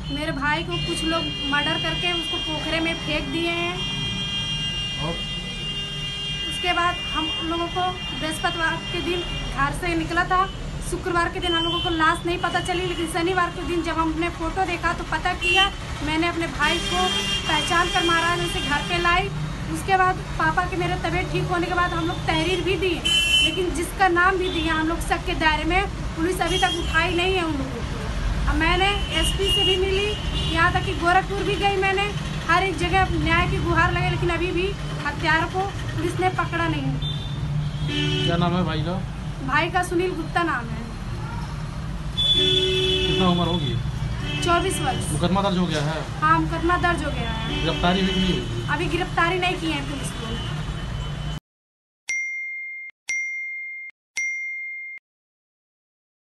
मेरे भाई को कुछ लोग मर्डर करके उसको पोखरे में फेंक दिए हैं। और उसके बाद हम लोगों को बृहस्पतिवार के दिन घर से निकला था। शुक्रवार के दिन हम लोगों को लाश नहीं पता चली, लेकिन शनिवार के दिन जब हमने फ़ोटो देखा तो पता किया। मैंने अपने भाई को पहचान कर महाराज में से घर पे लाई। उसके बाद पापा के मेरे तबीयत ठीक होने के बाद हम लोग तहरीर भी दिए, लेकिन जिसका नाम भी दिया हम लोग शक के दायरे में, पुलिस अभी तक उठाई नहीं है उन लोगों को। अब मैंने एसपी से भी मिली, यहाँ तक कि गोरखपुर भी गई मैंने, हर एक जगह न्याय की गुहार लगे, लेकिन अभी भी हत्यारों को पुलिस ने पकड़ा नहीं है। क्या नाम है भाई का? भाई का सुनील गुप्ता नाम है। कितना उम्र होगी? 24 वर्ष। मुकदमा दर्ज हो गया है? हाँ, मुकदमा दर्ज हो गया है। गिरफ्तारी भी नहीं हुई? अभी गिरफ्तारी नहीं की है पुलिस को।